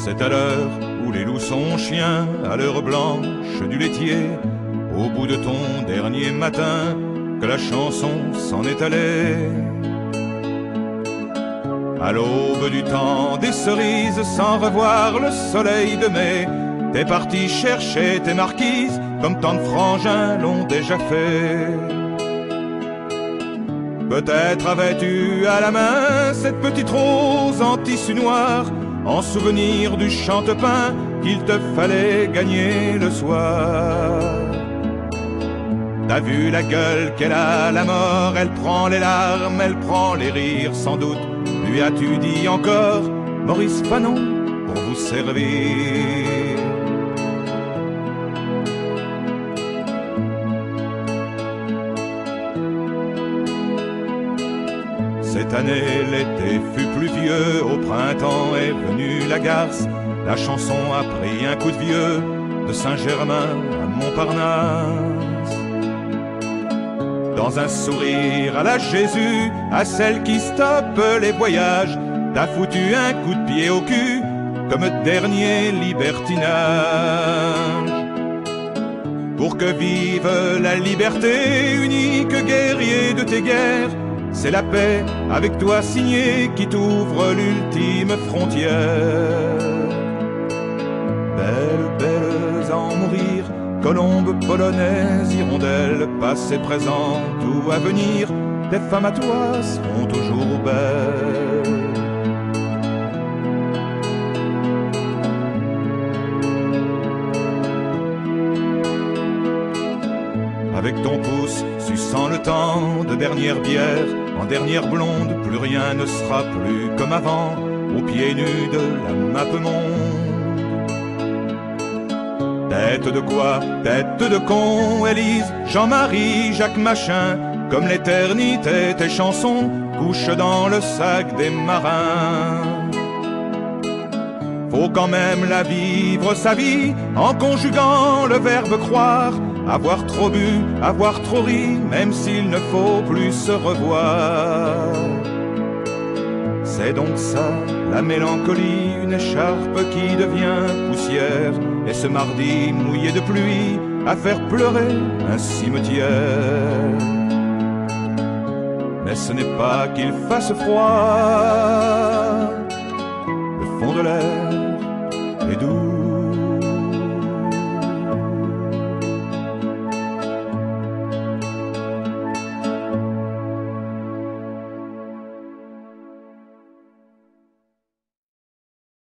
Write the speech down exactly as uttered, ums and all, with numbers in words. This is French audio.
C'est à l'heure où les loups sont chiens, à l'heure blanche du laitier, au bout de ton dernier matin, que la chanson s'en est allée. À l'aube du temps des cerises, sans revoir le soleil de mai, t'es parti chercher tes marquises, comme tant de frangins l'ont déjà fait. Peut-être avais-tu à la main cette petite rose en tissu noir, en souvenir du chantepin qu'il te fallait gagner le soir. T'as vu la gueule qu'elle a, la mort, elle prend les larmes, elle prend les rires sans doute. Lui as-tu dit encore, Maurice Fanon, pour vous servir? Cette année, l'été fut pluvieux, au printemps est venue la garce. La chanson a pris un coup de vieux, de Saint-Germain à Montparnasse. Dans un sourire à la Jésus, à celle qui stoppe les voyages, t'as foutu un coup de pied au cul, comme dernier libertinage. Pour que vive la liberté, unique guerrier de tes guerres, c'est la paix avec toi signée qui t'ouvre l'ultime frontière. Belles, belles à en mourir, colombes, polonaises, hirondelles, passé, présent ou à venir, tes femmes à toi seront toujours belles. Avec ton pouce, suçant le temps de dernière bière, en dernière blonde, plus rien ne sera plus comme avant, aux pieds nus de la map monde. Tête de quoi? Tête de con, Élise, Jean-Marie, Jacques Machin, comme l'éternité, tes chansons couchent dans le sac des marins. Faut quand même la vivre sa vie, en conjuguant le verbe croire, avoir trop bu, avoir trop ri, même s'il ne faut plus se revoir. C'est donc ça, la mélancolie, une écharpe qui devient poussière, et ce mardi mouillé de pluie, à faire pleurer un cimetière. Mais ce n'est pas qu'il fasse froid, le fond de l'air est doux.